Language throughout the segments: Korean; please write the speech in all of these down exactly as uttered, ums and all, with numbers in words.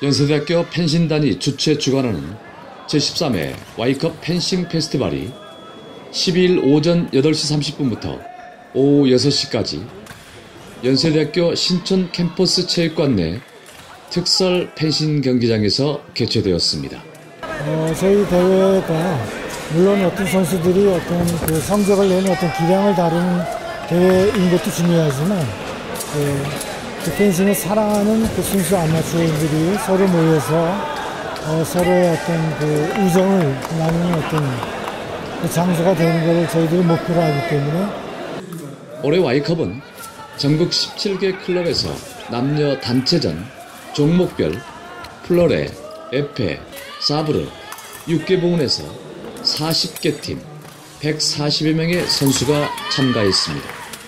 연세대학교 펜싱단이 주최 주관하는 제십삼 회 Y컵 펜싱 페스티벌이 십이일 오전 여덟 시 삼십 분부터 오후 여섯 시까지 연세대학교 신촌 캠퍼스 체육관 내 특설 펜싱 경기장에서 개최되었습니다. 어, 저희 대회가 물론 어떤 선수들이 어떤 그 성적을 내는 어떤 기량을 다루는 대회인 것도 중요하지만 예, 그 펜싱을 사랑하는 그 순수 아마추어들이 서로 모여서 어, 서로의 어떤 그 우정을 나누는 어떤 그 장소가 되는 것을 저희들이 목표로 하기 때문에 올해 Y컵은 전국 십칠 개 클럽에서 남녀 단체전, 종목별, 플로레, 에페, 사브르 육 개 부문에서 사십 개 팀, 백사십여 명의 선수가 참가했습니다.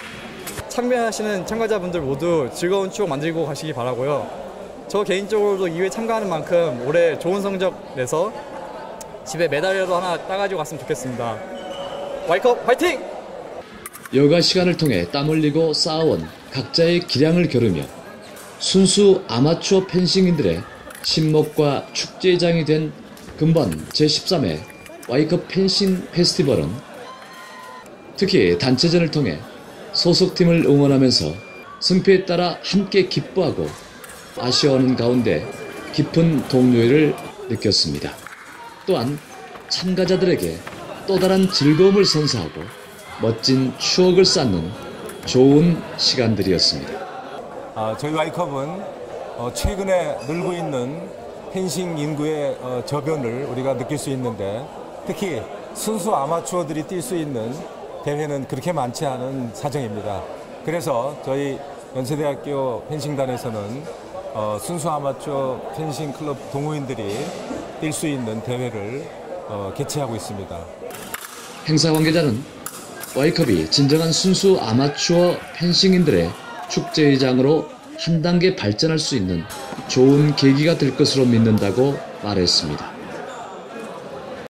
참가하시는 참가자분들 모두 즐거운 추억 만들고 가시기 바라고요. 저 개인적으로도 이 회 참가하는 만큼 올해 좋은 성적 내서 집에 메달이라도 하나 따가지고 갔으면 좋겠습니다. Y컵 화이팅! 여가 시간을 통해 땀 흘리고 쌓아온 각자의 기량을 겨루며 순수 아마추어 펜싱인들의 친목과 축제의 장이 된 금번 제십삼 회 Y컵 펜싱 페스티벌은 특히 단체전을 통해 소속팀을 응원하면서 승패에 따라 함께 기뻐하고 아쉬워하는 가운데 깊은 동료애를 느꼈습니다. 또한 참가자들에게 또 다른 즐거움을 선사하고 멋진 추억을 쌓는 좋은 시간들이었습니다. 아, 저희 Y컵은 어, 최근에 늘고 있는 펜싱 인구의 어, 저변을 우리가 느낄 수 있는데 특히 순수 아마추어들이 뛸 수 있는 대회는 그렇게 많지 않은 사정입니다. 그래서 저희 연세대학교 펜싱단에서는 어, 순수 아마추어 펜싱 클럽 동호인들이 뛸 수 있는 대회를 어, 개최하고 있습니다. 행사 관계자는 Y컵이 진정한 순수 아마추어 펜싱인들의 축제의 장으로 한 단계 발전할 수 있는 좋은 계기가 될 것으로 믿는다고 말했습니다.